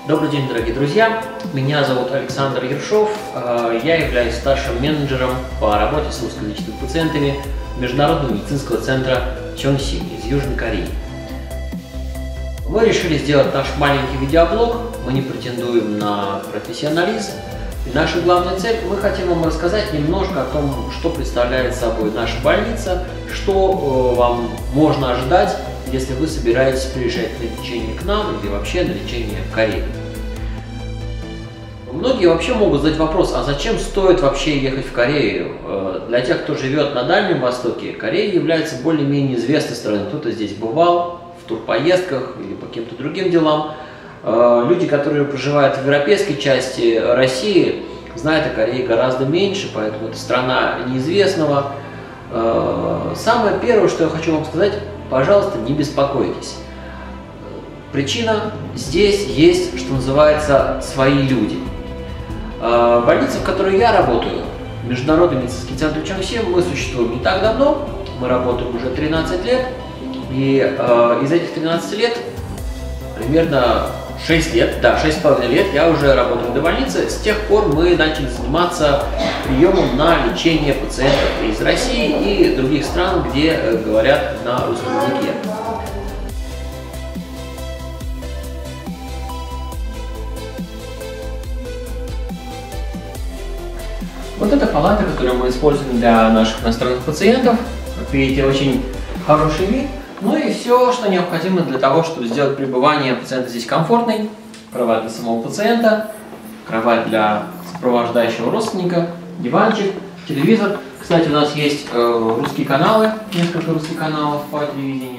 Добрый день, дорогие друзья! Меня зовут Александр Ершов. Я являюсь старшим менеджером по работе с русскоязычными пациентами Международного медицинского центра Чонсин из Южной Кореи. Мы решили сделать наш маленький видеоблог. Мы не претендуем на профессионализм. И наша главная цель – мы хотим вам рассказать немножко о том, что представляет собой наша больница, что вам можно ожидать, если вы собираетесь приезжать на лечение к нам или вообще на лечение в Корею. Многие вообще могут задать вопрос, а зачем стоит вообще ехать в Корею? Для тех, кто живет на Дальнем Востоке, Корея является более-менее известной страной. Кто-то здесь бывал в турпоездках или по каким-то другим делам. Люди, которые проживают в европейской части России, знают о Корее гораздо меньше, поэтому это страна неизвестного. Самое первое, что я хочу вам сказать, пожалуйста, не беспокойтесь. Причина: здесь есть, что называется, свои люди. Больница, в которой я работаю, Международный медицинский центр Чонсин, мы существуем не так давно, мы работаем уже 13 лет, и из этих 13 лет примерно 6,5 лет я уже работаю в этой больнице. С тех пор мы начали заниматься приемом на лечение пациентов из России и других стран, где говорят на русском языке. Вот эта палата, которую мы используем для наших иностранных пациентов. Как видите, очень хороший вид. Ну и все, что необходимо для того, чтобы сделать пребывание пациента здесь комфортной. Кровать для самого пациента, кровать для сопровождающего родственника, диванчик, телевизор. Кстати, у нас есть русские каналы, несколько русских каналов по телевидению.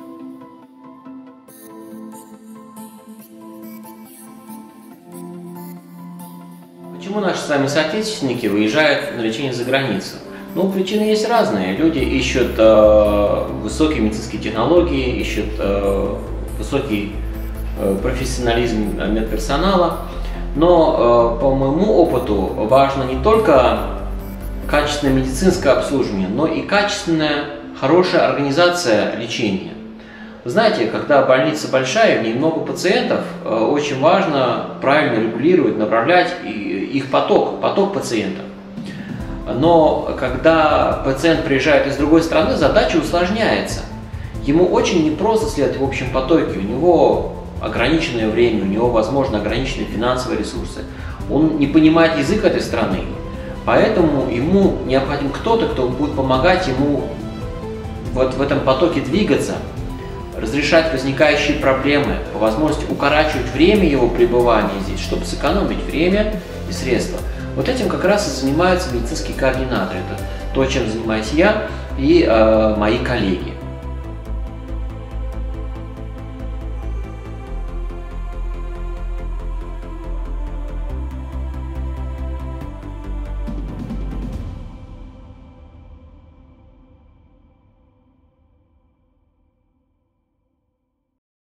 Почему наши с вами соотечественники выезжают на лечение за границу? Ну, причины есть разные. Люди ищут высокие медицинские технологии, ищут высокий профессионализм медперсонала. Но, по моему опыту, важно не только качественное медицинское обслуживание, но и качественная, хорошая организация лечения. Вы знаете, когда больница большая, в ней много пациентов, очень важно правильно регулировать, направлять их поток пациентов. Но когда пациент приезжает из другой страны, задача усложняется. Ему очень непросто следовать в общем потоке, у него ограниченное время, у него, возможно, ограниченные финансовые ресурсы. Он не понимает язык этой страны, поэтому ему необходим кто-то, кто будет помогать ему вот в этом потоке двигаться, разрешать возникающие проблемы, по возможности укорачивать время его пребывания здесь, чтобы сэкономить время и средства. Вот этим как раз и занимаются медицинские координаторы. Это то, чем занимаюсь я и мои коллеги.